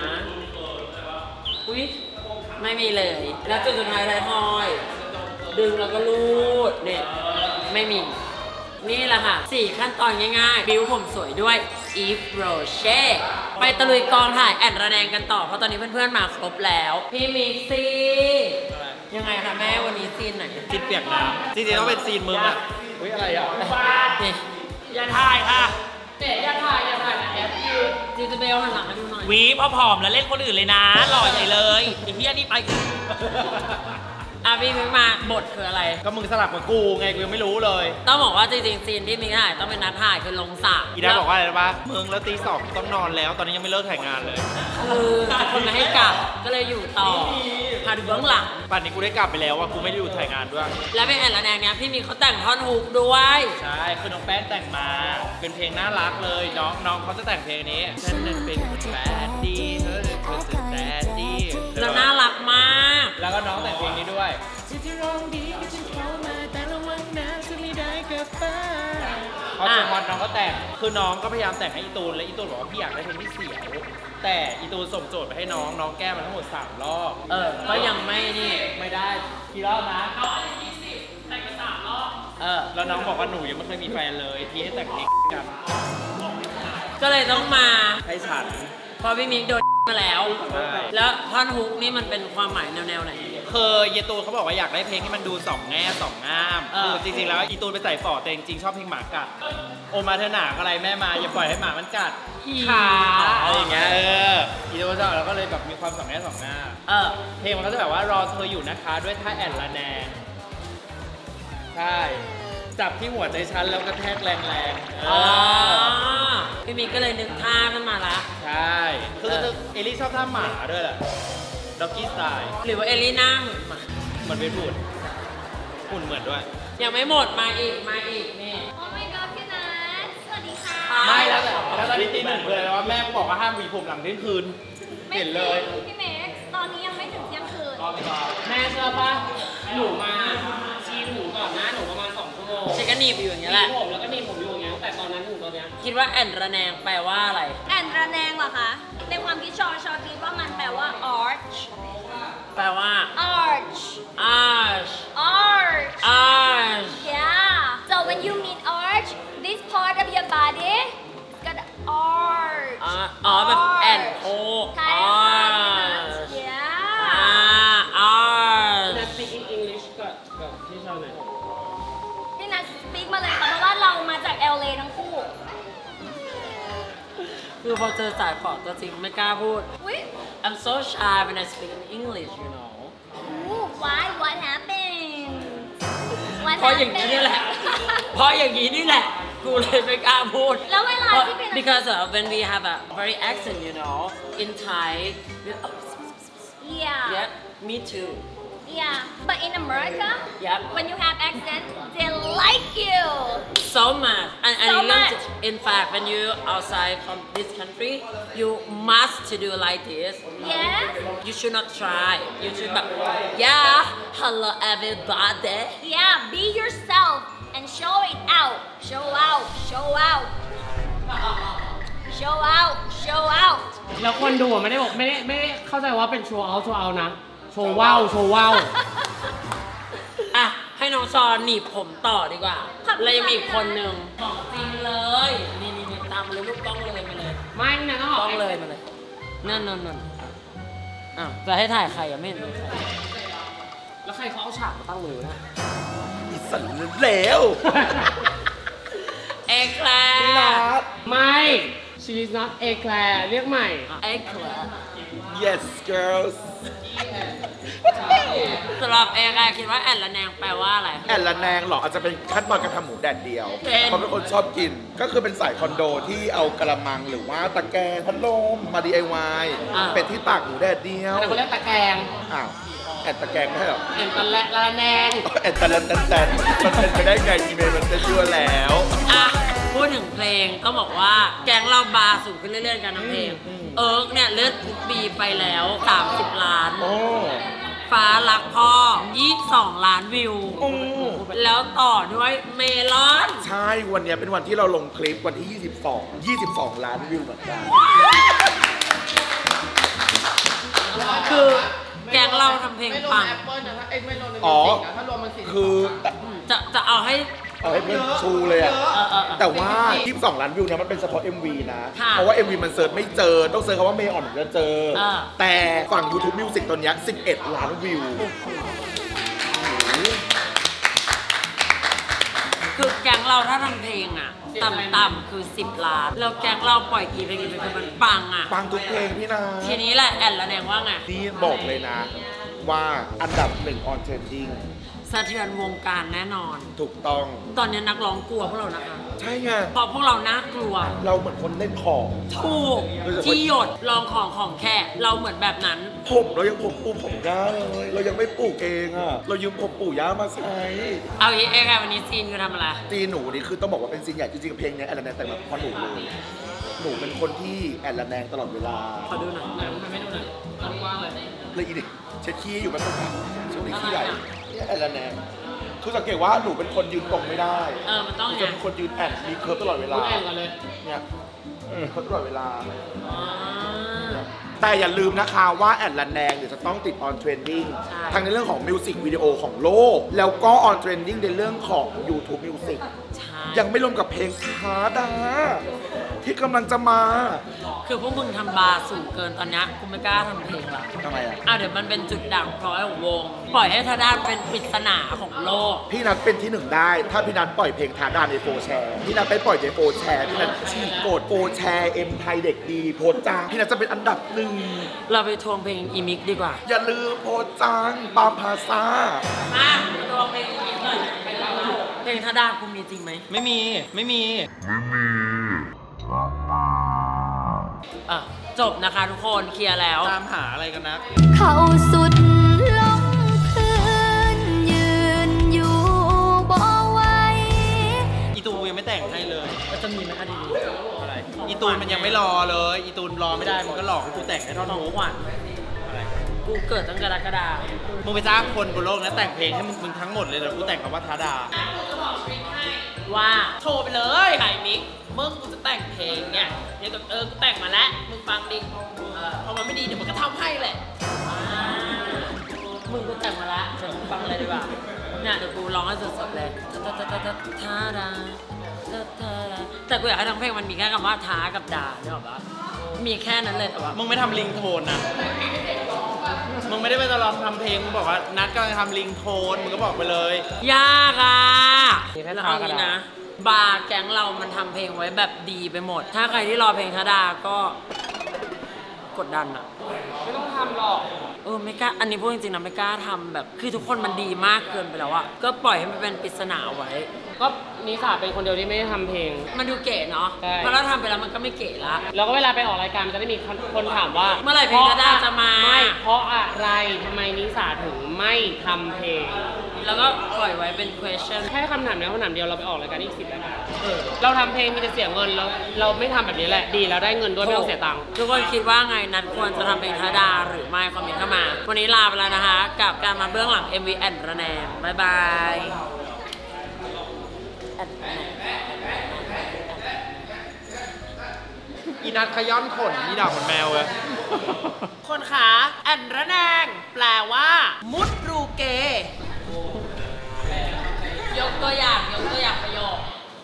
อุ๊ยไม่มีเลยแล้วจุดสุดท้ายท้ายทอยดึงแล้วก็ลูดเนี่ยไม่มีนี่แหละค่ะสี่ขั้นตอนง่ายๆบิ้วผมสวยด้วย Yves Rocher ไปตะลุยกองถ่ายแอนระแนงกันต่อเพราะตอนนี้เพื่อนๆมาครบแล้วพี่มิกซี่ยังไงคะแม่วันนี้ซีนไหนซีนเปียกน้ำจริงๆต้องเป็นซีนมึงอะเฮ้ยอะไรอ่ะนี่อย่าถ่ายค่ะเจ๊อย่าถ่ายอย่าถ่ายนะแอปจีจีจะเบลหันหลังมาดูหน่อยวีพอผอมแล้วเล่นคนอื่นเลยนะหล่อใหญ่เลยไอ้เหี้ยนี่ไปอ่ะพี่มิกมาบทคืออะไรก็มึงสลับกับกูไงกูยังไม่รู้เลยต้องบอกว่าจริงๆซีนที่มิกถ่ายต้องเป็นนัดถ่ายคือลงสระอีได้บอกว่าอะไรปะมึงแล้วตีสองต้องนอนแล้วตอนนี้ยังไม่เลิกถ่ายงานเลยคือคนมาให้กลับก็เลยอยู่ต่อพาดูเบื้องหลังป่านนี้กูได้กลับไปแล้วว่ากูไม่ได้อยู่ถ่ายงานด้วยแล้วเป็นแอนละแนงเนี้ยพี่มิกเขาแต่งท่อนฮุกด้วยใช่คือน้องแป้งแต่งมาเป็นเพลงน่ารักเลยน้องน้องเขาจะแต่งเพลงนี้ฉันนั้นเป็นคนแบดดี้เธอเป็นคนสุดแบดดี้แล้วน่ารักมากแล้วก็น้องแต่งเพลงนี้ด้วยพอเจอพอน้องก็แต่งคือน้องก็พยายามแต่งให้อีตูนและอีตูนบอกว่าพี่อยากได้เพลงที่เสียวแต่อีตูนส่งโจทย์ไปให้น้องน้องแก้มาทั้งหมดสามรอบเออก็ยังไม่นี่ไม่ได้กี่รอบนะเขาอายุยี่สิบแต่งไปสามรอบเออแล้วน้องบอกว่าหนูยังไม่เคยมีแฟนเลยที่ให้แต่งเพลงกันก็เลยต้องมาให้ฉันพอพี่มิกโดนมาแล้วแล้วท่อนฮุกนี่มันเป็นความหมายแนวๆไหนคือเยตูนเขาบอกว่าอยากได้เพลงที่มันดูสองแง่สองงามคือจริงๆแล้วอีตูนไปใส่ฝ่อแต่จริงๆชอบเพลงหมากัดโอมาเธอหนาอะไรแม่มาอย่าปล่อยให้หมามันกัดขาอะไรอย่างเงี้ยเอออีตูนชอบแล้วก็เลยแบบมีความสองแง่สองงามเออเพลงมันก็จะแบบว่ารอเธออยู่นะคะด้วยท่าแอนละแนงใช่จับที่หัวใจฉันแล้วกระแทกแรงๆอ๋อพี่มิกก็เลยนึกท่าขึ้นมาละใช่คือเอลลี่ชอบท่าหมาด้วยแหละด็อกกี้สไตล์หรือว่าเอลลี่หน้าเหมือนหมามันเป็นหุ่นหุ่นเหมือนด้วยยังไม่หมดมาอีกมาอีกนี่โอ้ my god พี่นัทสวัสดีค่ะไม่แล้วแต่แล้วตอนนี้ตีหนึ่งเลยว่าแม่บอกว่าห้ามหวีผมหลังเที่ยงคืนเห็นเลยพี่เม็กซ์ตอนนี้ยังไม่ถึงเที่ยงคืนแม่เชื่อป่ะหนูมาชีหนูก่อนนะหนูประมาณสองชั่วโมงฉันก็หนีบอยู่อย่างเงี้ยแหละผมแล้วก็หนีบผมอยู่อย่างเงี้ยแต่ตอนนั้นหนูตอนเนี้ยคิดว่าแอนระแนงแปลว่าอะไรแอนระแนงเหรอคะในความคิดชอชอคิดว่ามันแปลว่า arch แปลว่า arch arch arch arch yeah so when you meet arch this part of your body is got arch อ๋อแบบแอนโอ arch yeah arch Let's speak in English กับกับพี่ชาวไหนพี่นัท speak มาเลยค่ะเพราะว่าเรามาจาก แอล เอ ทั้งคู่คือพอเจอสายฝอตัวจริงไม่กล้าพูด I'm so shy when I speak in English you know Ooh, why what happened เพราะอย่างนี้นี่แหละเพราะอย่างนี้นี่แหละกูเลยไม่กล้าพูดแล้วเวลาที่เป็น because uh, when we have a very accent you know in Thai yeah yeah me too yeah but in America yep when you have accent they like you so much and, and so much in fact when you outside from this country you must to do like this yes you should not try you shouldแบบ yeah hello everybody yeah be yourself and show it out show out show out show out show out แล้วคนดูไม่ได้บอกไม่ได้ไม่ได้เข้าใจว่าเป็นโชว์เอาโชว์เอานะโชว์ว้าวโชว์ว้าวอ่ะให้น้องชอนหนีบผมต่อดีกว่าแล้วยังมีอีกคนหนึ่งของจริงเลยนี่นี่นี่ตามเลยลูกกล้องเลยมาเลยไม่นะต้องกล้องเลยมาเลยนั่นนั่นนั่นอ้าวจะให้ถ่ายใครอะไม่เห็นมีใครแล้วใครเขาเอาฉากมาตั้งมือนะอีสันเลวเอแคลร์ไม่ she is not เอแคลร์เรียกใหม่เอแคลร์ yes girls สำหรับเอแคลร์คิดว่าแอนละแนงแปลว่าอะไรแอนละแนงหรออาจจะเป็นขั้นตอนการทำหมูแดดเดียวเขาเป็นคนชอบกินก็คือเป็นสายคอนโดที่เอากระมังหรือว่าตะแกรงพัดลมมา ดี ไอ วาย เป็นที่ตากหมูแดดเดียวเขาเรียกตะแกรงอ้าวแอนตะแกรงไม่ใช่หรอแอนตะละละแนงแอนตะละแตนแตนมันเป็นไปได้ไงอีเมลมันจะยั่วแล้วอ่ะพูดถึงเพลงก็บอกว่าแก๊งเราบาร์สูงขึ้นเรื่อยๆกันทั้งเพลงเอิร์กเนี่ยเลือดทุกปีไปแล้วสามสิบล้านฟ้ารักพ่อยี่สิบสองล้านวิวแล้วต่อด้วยเมลอนใช่วันนี้เป็นวันที่เราลงคลิปวันที่ยี่สิบสอง ยี่สิบสองล้านวิวเหมือนกันคือแก๊งเราทำเพลงปังอ๋อคือจะจะเอาให้เอาให้เพื่อนชูเลยอ่ะแต่ว่ายี่สิบสองล้านวิวเนี่ยมันเป็นเฉพาะ เอ็ม วี นะเพราะว่า เอ็ม วี มันเซิร์ชไม่เจอต้องเซิร์ชคำว่าเมย์อ่อนจะเจอแต่ฝั่ง YouTube Music ตอนนี้สิบเอ็ดล้านวิวคือแก๊งเราถ้าทำเพลงอ่ะต่ำๆคือสิบล้านแล้วแก๊งเราปล่อยกี่เพลงกี่เพลงมันปังอ่ะปังทุกเพลงพี่นาทีนี้แหละแอนละแนงว่าไงนี่บอกเลยนะว่าอันดับหนึ่ง on trending สะเทือนวงการแน่นอนถูกต้องตอนนี้นักร้องกลัวพวกเรานะคะใช่ไงเพราะพวกเราน่ากลัวเราเหมือนคนเล่นของถูกที่หยดลองของของแค่เราเหมือนแบบนั้นผมเรายังผมปูผมย่าเลยเรายังไม่ปลูกเองอ่ะเรายืมผมปู่ย่ามาใช้เอาอย่างเองวันนี้ซีนคือทำอะไรซีนหนูนี่คือต้องบอกว่าเป็นซีนใหญ่จริงๆเพลงนี้แอนละแนงแต่งแบบเพราะหนูเลยหนูเป็นคนที่แอนละแนงตลอดเวลาขอดูหน่อยไหนทำไม่ดูหน่อยกว้างเลยเลยอีดิเช็ดขี้อยู่แบบนี้ช่วงนี้ขี้ใหญ่แอนละแนงคือสังเกตว่าหนูเป็นคนยืนตรงไม่ได้เออมันต้องจะเป็นคนยืนแอนมีเคิร์ฟตลอดเวลาแอนกันเลยเนี่ยเคิร์ฟตลอดเวลาแต่อย่าลืมนะคะว่าแอนละแนงเดี๋ยวจะต้องติดออนเทรนดิ้งทั้งในเรื่องของมิวสิกวิดีโอของโลกแล้วก็ออนเทรนดิ้งในเรื่องของ YouTube Music ยังไม่รวมกับเพลงคาดาที่กำลังจะมาคือพวกมึงทำบาร์สูงเกินตอนนี้กูไม่กล้าทำเพลงละทำไมอ่ะอ้าวเดี๋ยวมันเป็นจุดด่างพร้อยของวงปล่อยให้ทาด้านเป็นปริศนาของโลกพี่นัทเป็นที่หนึ่งได้ถ้าพี่นัทปล่อยเพลงทาด้านในโฟแชร์พี่นัทไปปล่อยในโฟแชร์พี่นัทฉีกโกดโฟแชร์เอ็มไทยเด็กดีโพสจังพี่นัทจะเป็นอันดับหนึ่งเราไปทวงเพลงอีมิกดีกว่าอย่าลืมโพสจังปามพาซามาทวงเพลงอีมิกหน่อยเพลงธดากูมีจริงไหมไม่มีไม่มีอ่ะจบนะคะทุกคนเคลียร์แล้วตามหาอะไรกันนะเข้าสุดลงพื้นยืนอยู่บ่ไหวอีตูยังไม่แต่งให้เลยก็จะมีไหมคะดีอะไรอีตูนมันยังไม่รอเลยอีตูนรอไม่ได้มันก็หลอกให้กูแต่งให้ท่อนๆของฮุกขวัญอะไรกูเกิดตั้งกรกฎาคมมึงไปจ้างคนบนโลกนั้นแต่งเพลงให้มึงมึงทั้งหมดเลยเหรอกูแต่งคำว่าธาดาว่าโทรไปเลยไข่มิกมึงกูจะแต่งเพลงเนี่ยเดี๋ยวกับเออกูแต่งมาแล้วมึงฟังดิเออพอมันไม่ดีเดี๋ยวมันก็ทำให้แหละมึงกูแต่งมาละฉันฟังเลยดีกว่าเนี่ยเดี๋ยวกูร้องให้สดๆเลยทาทาทาทาทาดาทาทาดาแต่กูอยากให้ทั้งเพลงมันมีแค่คำว่าท้ากับด่าเนี่ยหรอปะมีแค่นั้นเลยแต่ว่ามึงไม่ทำลิงโทนนะมึงไม่ได้ไปตลอดทำเพลงมึงบอกว่านัดกำลังจะทำลิงโทนมึงก็บอกไปเลยยากอ่ะมีแค่แล้วท้าเอากับงี้ด่านะ บาร์แก๊งเรามันทำเพลงไว้แบบดีไปหมด ถ้าใครที่รอเพลงธดาก็กดดันอ่ะไม่ต้องทำหรอกเออไม่กล้า อันนี้พูดจริงๆนะไม่กล้าทำแบบ คือทุกคนมันดีมากเกินไปแล้วอะก็ปล่อยให้มันเป็นปริศนาไว้ก็นิสาเป็นคนเดียวที่ไม่ได้ทำเพลงมันดูเก๋เนาะใช่เพราะเราทำไปแล้วมันก็ไม่เก๋ละแล้วก็เวลาไปออกรายการมันจะได้มีคนถามว่าเมื่อไหร่เพลงธดาจะมาไม่เพราะอะไรทำไมนิสาถึงไม่ทำเพลงแล้วก็ปล่อยไว้เป็น question แค่คำถามนี้คำถามเดียวเราไปออกรายการอีกสิบรายการเออเราทำเพลงมีแต่เสียเงินแล้วเราไม่ทำแบบนี้แหละดีแล้วได้เงินด้วยไม่ต้องเสียตังค์ทุกคนคิดว่าไงนัดควรจะทำเพลงธดาหรือไม่คอมเมนต์เข้ามา วันนี้ลาไปแล้วนะคะ กับการมาเบื้องหลัง เอ็ม วี แอนด์ระแนงบ๊ายบายแอนระแนงอีนัดขย้อนขนนี่ด่าขนแมวเลยคนขาแอนระแนงแปลว่า มุดรูเกยกตัวอย่างยกตัวอย่างประโยค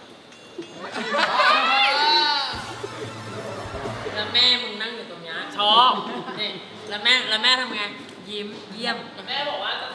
แล้วแม่มึงนั่งอยู่ตรงนี้ชอบนี่แล้วแม่แล้วแม่ทำไง ยิ้มเยี่ยมแม่บอกว่าจะ